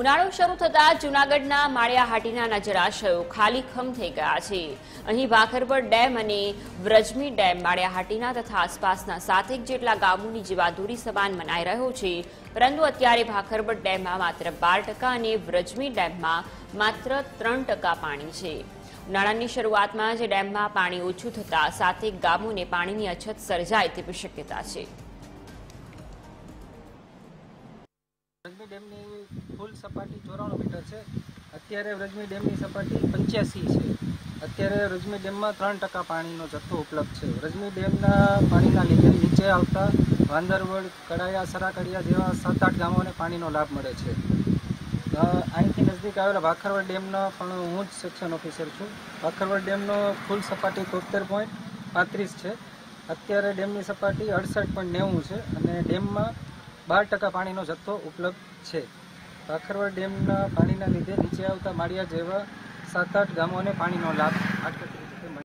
ઉનાળો શરૂ થતા જૂનાગઢના માળિયાહાટીના જળાશયો ખાલીખમ થઈ ગયા છે। અહીં ભાખરવડ ડેમ અને વ્રજમી ડેમ માળિયાહાટીના તથા આસપાસના 7 જેટલા ગામોની જીવાદોરી સમાન મનાઈ રહ્યો છે, પરંતુ અત્યારે ભાખરવડ ડેમમાં માત્ર 12% અને વ્રજમી ડેમમાં માત્ર 3% પાણી છે। ઉનાળાની શરૂઆતમાં જ ડેમમાં પાણી ઓછું થતા 7 ગામોને પાણીની અછત સર્જાય તેવી શક્યતા છે। વ્રજમી ડેમની ફૂલ સપાટી 94 મીટર છે। અત્યારે વ્રજમી ડેમની સપાટી 85 છે। અત્યારે વ્રજમી ડેમમાં 3% પાણીનો જથ્થો ઉપલબ્ધ છે। વ્રજમી ડેમના પાણીના લીધે નીચે આવતા વાંદરવડ, કડાયા, સરાકડિયા જેવા 7-8 ગામોને પાણીનો લાભ મળે છે। અહીંથી નજીક આવેલા ભાખરવડ ડેમનો પણ હું જ સેક્શન ઓફિસર છું। ભાખરવડ ડેમનો ફૂલ સપાટી 73.35 છે। અત્યારે ડેમની સપાટી 68.90 છે અને ડેમમાં 12% પાણીનો જથ્થો ઉપલબ્ધ છે। ભાખરવડ ડેમના પાણીના લીધે નીચે આવતા માળિયા જેવા 7-8 ગામોને પાણીનો લાભ